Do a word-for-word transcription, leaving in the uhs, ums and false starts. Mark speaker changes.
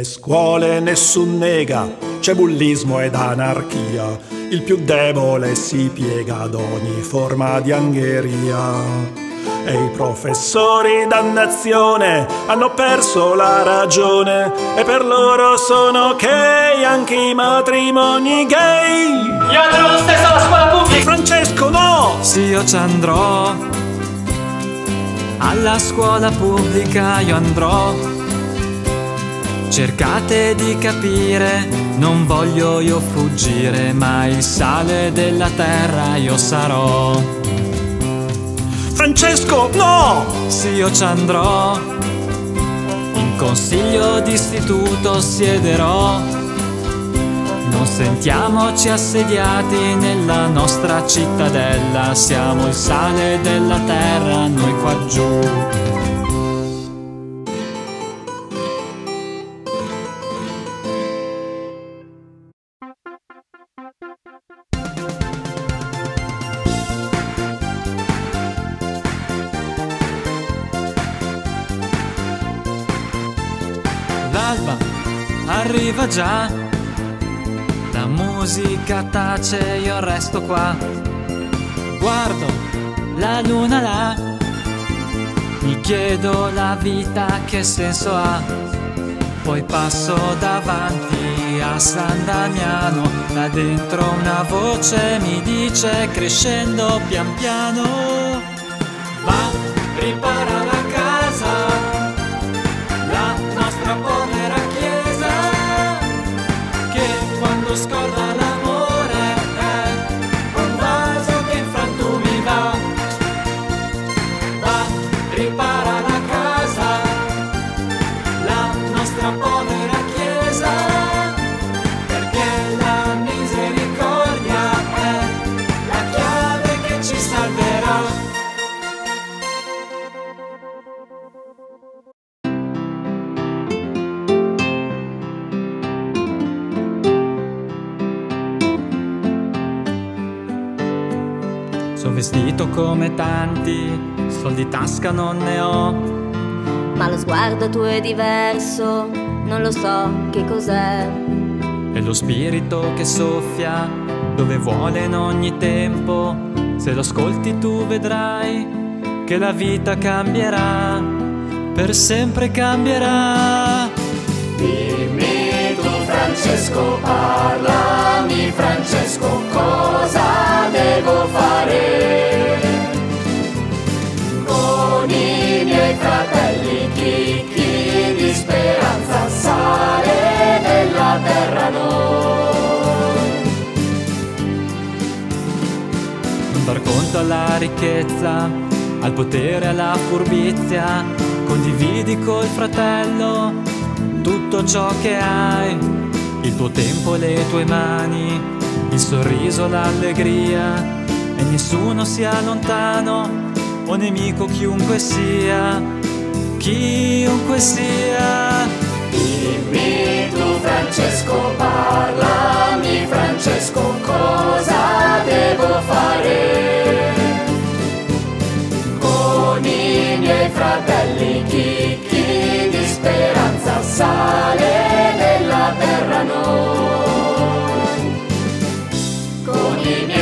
Speaker 1: nelle scuole nessun nega, c'è bullismo ed anarchia, il più debole si piega ad ogni forma di angheria. E i professori, dannazione, hanno perso la ragione, e per loro sono ok anche i matrimoni gay.
Speaker 2: Io andrò lo stesso alla scuola pubblica.
Speaker 1: Francesco, no!
Speaker 3: Sì, io ci andrò alla scuola pubblica, io andrò. Cercate di capire, non voglio io fuggire, ma il sale della terra io sarò.
Speaker 1: Francesco, no!
Speaker 3: Sì, io ci andrò, in consiglio d'istituto siederò. Non sentiamoci assediati nella nostra cittadella, siamo il sale della terra noi qua giù. L'alba arriva già, la musica tace, io resto qua. Guardo la luna là, mi chiedo la vita che senso ha. Poi passo davanti a San Damiano, da dentro una voce mi dice, crescendo pian piano: va, ripara la casa, la nostra povera chiesa, che quando scorda l'amore è un vaso che in frantumi va. Va, ripara la casa, la nostra povera chiesa, perché la misericordia è la chiave che ci salverà. Sono vestito come tanti, soldi in tasca non ne ho,
Speaker 4: ma lo sguardo tuo è diverso, non lo so che cos'è.
Speaker 3: è lo spirito che soffia dove vuole in ogni tempo. Se lo ascolti tu vedrai che la vita cambierà, per sempre cambierà.
Speaker 5: Dimmi tu Francesco, parlami Francesco, cosa devo fare? Con i miei fratelli chicchi di speranza, sale della terra noi.
Speaker 3: Non dar conto alla ricchezza, al potere, alla furbizia, condividi col fratello tutto ciò che hai, il tuo tempo, le tue mani, il sorriso, l'allegria, e nessuno sia lontano o nemico, chiunque sia, chiunque sia.
Speaker 5: Dimmi tu Francesco, parlami Francesco, cosa devo fare? Con i miei fratelli chicchi di speranza, sale della terra noi. Con i miei